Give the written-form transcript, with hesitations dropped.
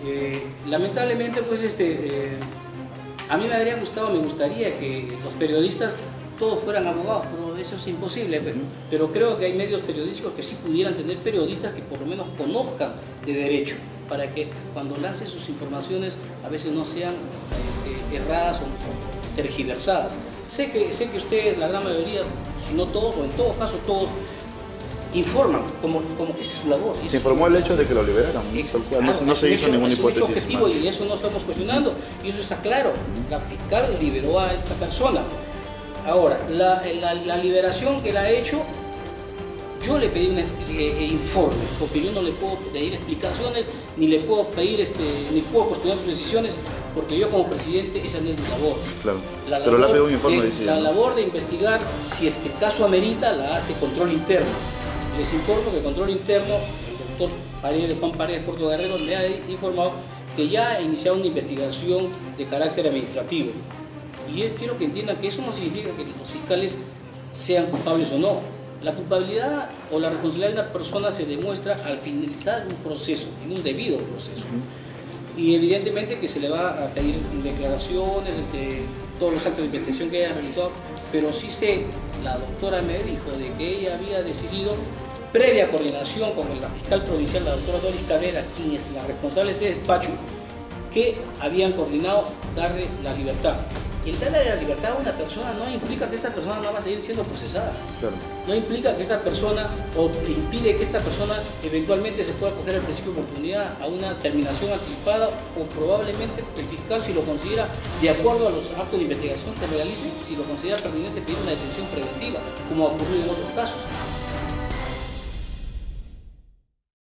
Lamentablemente, pues a mí me gustaría que los periodistas todos fueran abogados, pero eso es imposible. Pero creo que hay medios periodísticos que sí pudieran tener periodistas que por lo menos conozcan de derecho, para que cuando lancen sus informaciones a veces no sean erradas o tergiversadas. Sé que ustedes, la gran mayoría, si no todos, o en todo caso todos, informan como que es su labor. Se informó el hecho de que lo liberaron, no se hizo ninguna hipótesis. Es un hecho objetivo y eso no estamos cuestionando, y eso está claro. La fiscal liberó a esta persona. Ahora, la liberación que la ha hecho, yo le pedí un informe, porque yo no le puedo pedir explicaciones, ni le puedo pedir, ni puedo cuestionar sus decisiones, porque yo como presidente esa no es mi labor. Claro. Pero le ha pedido un informe de la labor de investigar, si es que el caso amerita, la hace control interno. Les informo que control interno, el doctor Juan Paredes Portoguerrero le ha informado que ya ha iniciado una investigación de carácter administrativo. Y yo quiero que entiendan que eso no significa que los fiscales sean culpables o no. La culpabilidad o la responsabilidad de una persona se demuestra al finalizar un proceso, en un debido proceso. Y evidentemente que se le va a pedir declaraciones de todos los actos de investigación que haya realizado, pero sí sé, la doctora me dijo de que ella había decidido, previa coordinación con la fiscal provincial, la doctora Doris Cabrera, quien es la responsable de ese despacho, que habían coordinado darle la libertad. El darle la libertad a una persona no implica que esta persona no va a seguir siendo procesada. Claro. No implica que esta persona, o impide que esta persona eventualmente se pueda acoger al principio de oportunidad a una terminación anticipada, o probablemente el fiscal, si lo considera de acuerdo a los actos de investigación que realice, si lo considera pertinente, pedir una detención preventiva, como ha ocurrido en otros casos.